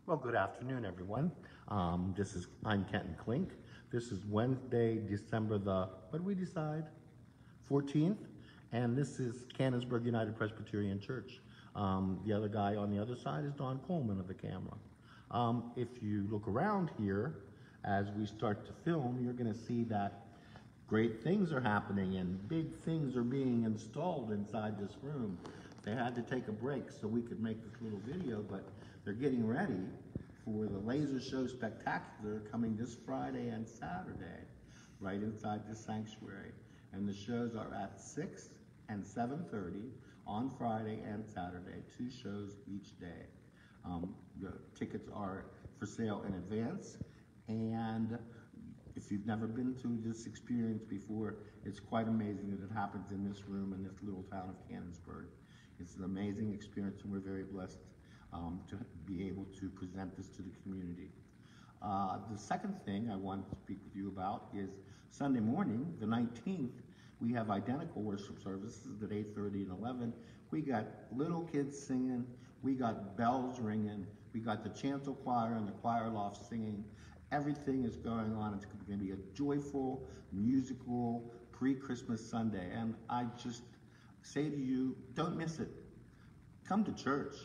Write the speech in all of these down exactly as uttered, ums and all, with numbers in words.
Well, good afternoon, everyone. Um, this is I'm Kenton Klink. This is Wednesday, December the what did we decide? fourteenth, and this is Canonsburg United Presbyterian Church. Um, the other guy on the other side is Don Coleman of the camera. Um, if you look around here, as we start to film, you're going to see that great things are happening and big things are being installed inside this room. They had to take a break so we could make this little video, but they're getting ready for the Laser Show Spectacular coming this Friday and Saturday, right inside the sanctuary. And the shows are at six and seven thirty on Friday and Saturday, two shows each day. Um, the tickets are for sale in advance, and if you've never been through this experience before, it's quite amazing that it happens in this room in this little town of Canonsburg. It's an amazing experience, and we're very blessed um, to be able to present this to the community. Uh, the second thing I wanted to speak with you about is Sunday morning, the nineteenth, we have identical worship services at eight thirty and eleven. We got little kids singing, we got bells ringing, we got the chancel choir and the choir loft singing. Everything is going on. It's going to be a joyful, musical, pre-Christmas Sunday. And I just say to you, don't miss it. Come to church.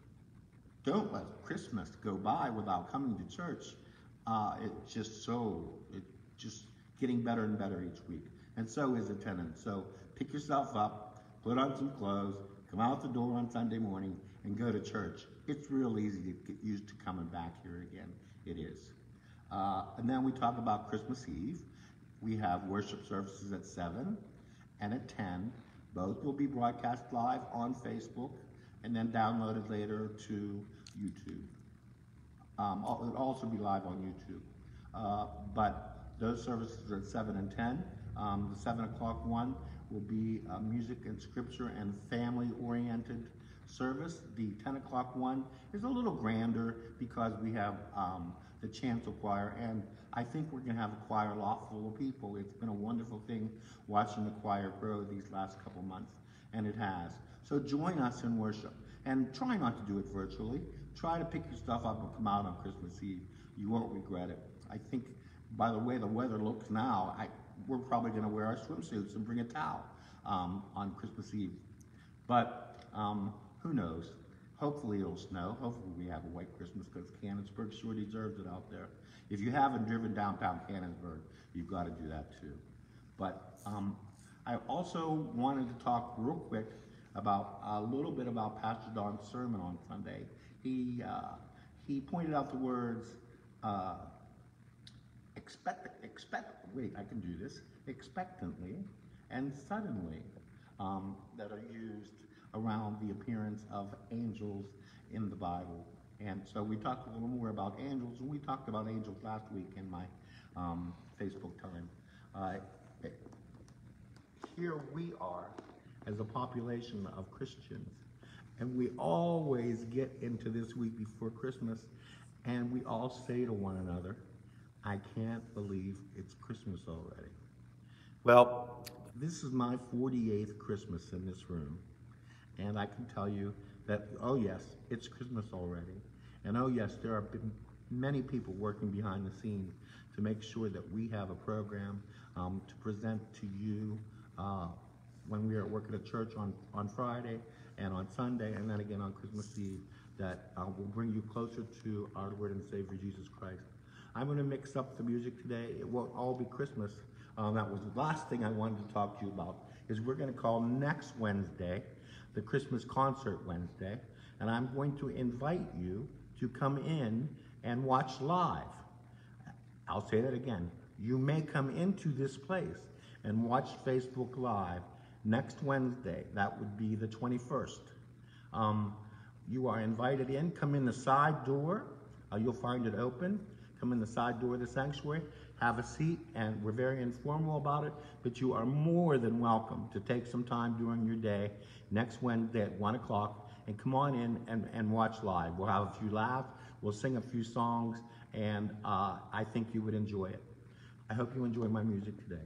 Don't let Christmas go by without coming to church. Uh, it's just so, it's just getting better and better each week. And so is attendance. So pick yourself up, put on some clothes, come out the door on Sunday morning, and go to church. It's real easy to get used to coming back here again. It is. Uh, and then we talk about Christmas Eve. We have worship services at seven and at ten. Both will be broadcast live on Facebook and then downloaded later to YouTube. Um, it'll also be live on YouTube. Uh, but those services are at seven and ten. Um, the seven o'clock one will be uh, music and scripture and family-oriented service. The ten o'clock one is a little grander because we have um, the chancel choir, and I think we're going to have a choir loft full of people. It's been a wonderful thing watching the choir grow these last couple months, and it has. So join us in worship, and try not to do it virtually. Try to pick your stuff up and come out on Christmas Eve. You won't regret it. I think by the way the weather looks now, I, we're probably going to wear our swimsuits and bring a towel um, on Christmas Eve. But um, who knows? Hopefully it'll snow. Hopefully we have a white Christmas, because Canonsburg sure deserves it out there. If you haven't driven downtown Canonsburg, you've got to do that too. But um, I also wanted to talk real quick about a little bit about Pastor Don's sermon on Sunday. He uh, he pointed out the words uh, expect, expect, wait, I can do this, expectantly and suddenly um, that are used around the appearance of angels in the Bible. And so we talked a little more about angels, and we talked about angels last week in my um, Facebook time. Uh, here we are as a population of Christians, and we always get into this week before Christmas, and we all say to one another, I can't believe it's Christmas already. Well, this is my forty-eighth Christmas in this room. And I can tell you that, oh yes, it's Christmas already. And oh yes, there have been many people working behind the scenes to make sure that we have a program um, to present to you uh, when we are working at church on, on Friday and on Sunday, and then again on Christmas Eve, that uh, will bring you closer to our Lord and Savior Jesus Christ. I'm going to mix up the music today. It won't all be Christmas. Um, that was the last thing I wanted to talk to you about, is we're going to call next Wednesday the Christmas Concert Wednesday, and I'm going to invite you to come in and watch live. I'll say that again. You may come into this place and watch Facebook Live next Wednesday. That would be the twenty-first. Um, you are invited in. Come in the side door. Uh, you'll find it open. Come in the side door of the sanctuary, have a seat, and we're very informal about it, but you are more than welcome to take some time during your day next Wednesday at one o'clock and come on in and, and watch live. We'll have a few laughs, we'll sing a few songs, and uh, I think you would enjoy it. I hope you enjoy my music today.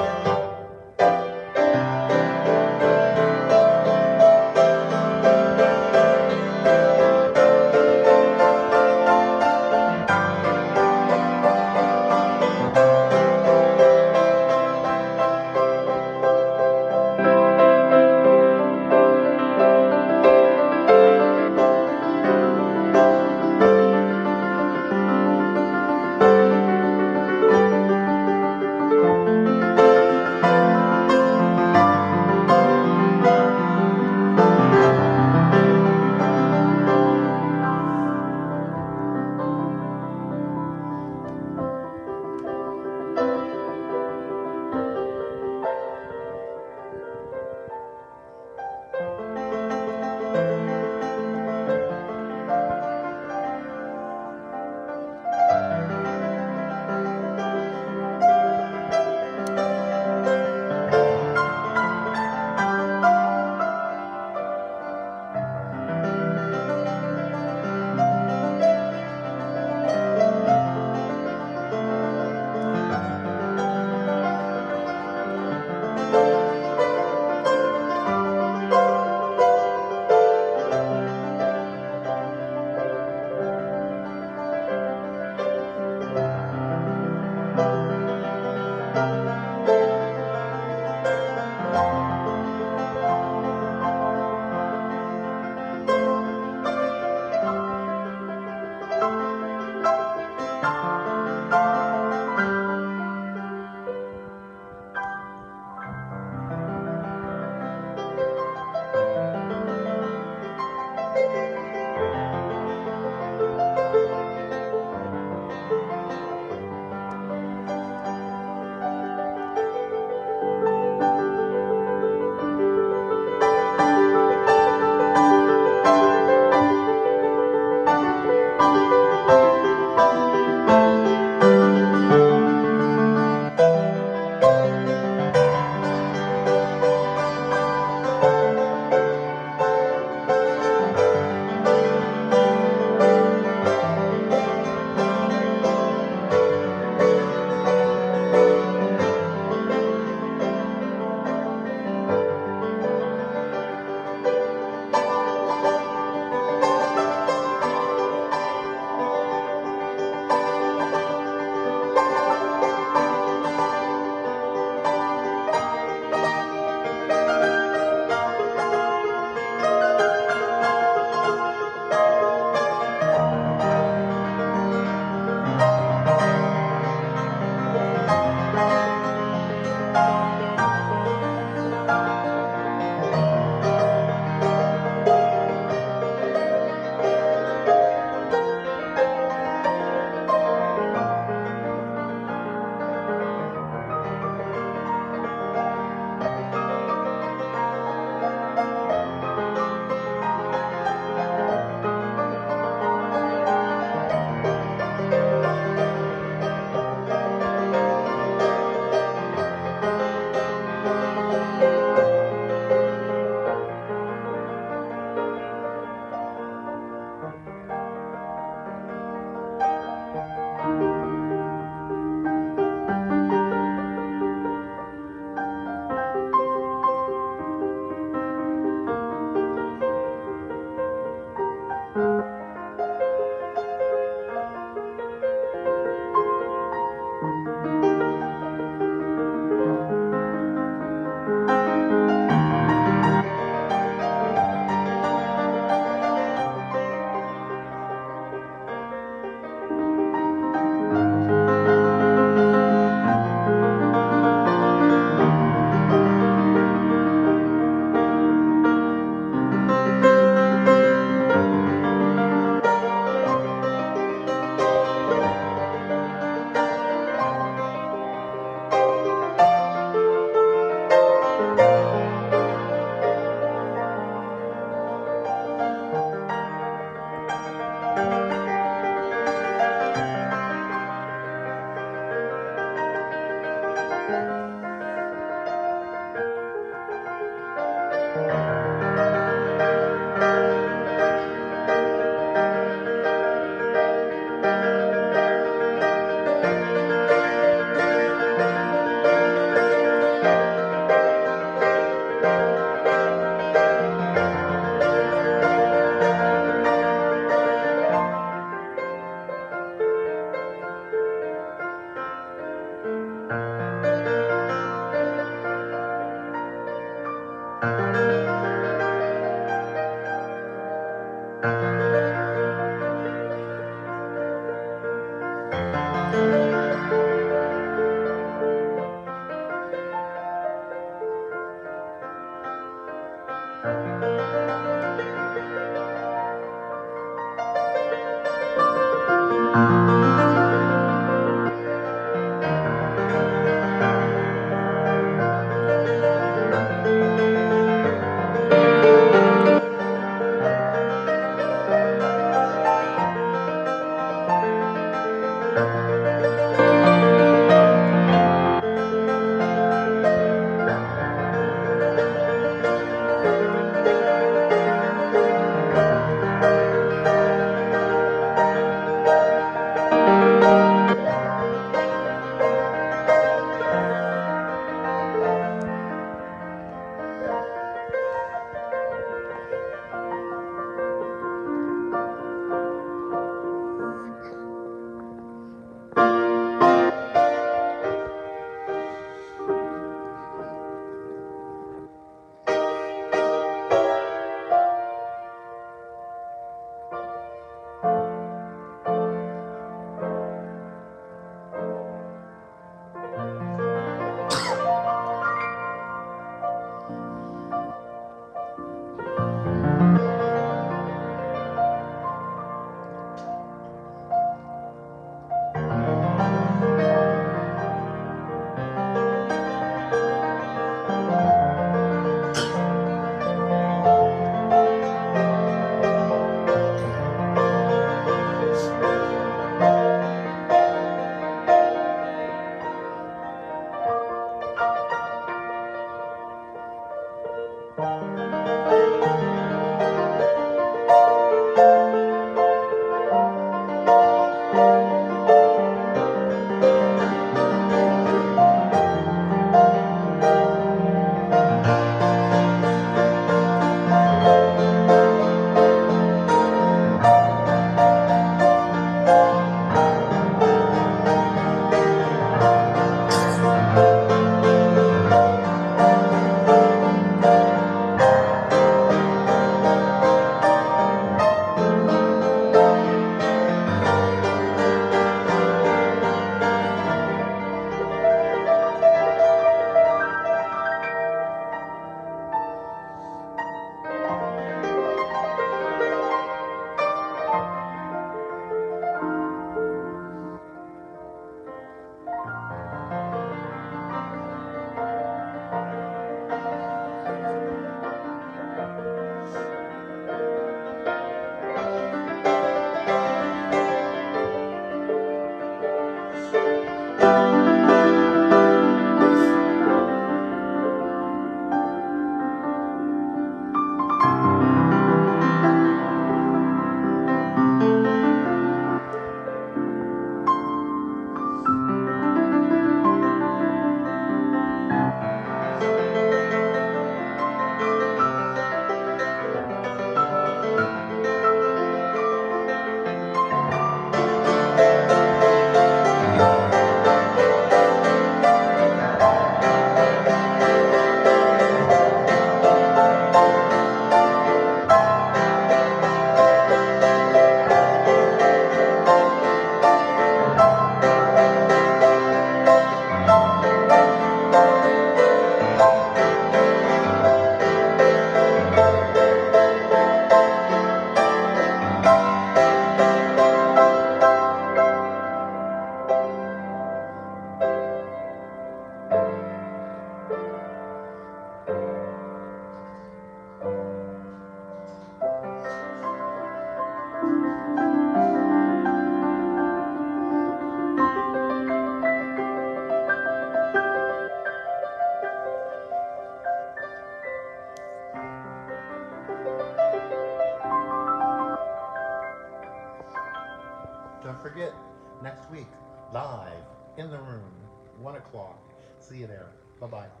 Don't forget, next week, live in the room, one o'clock. See you there. Bye-bye.